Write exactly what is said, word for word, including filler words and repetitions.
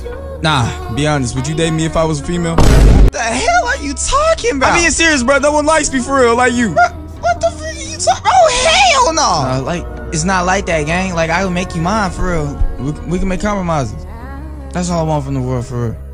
Nah, be honest. Would you date me if I was a female? What the hell are you talking about? I'm being serious, bro. No one likes me for real, like you. Bro, what the frick are you talking? Oh hell no! Uh, like it's not like that, gang. Like I will make you mine for real. We, we can make compromises. That's all I want from the world for real.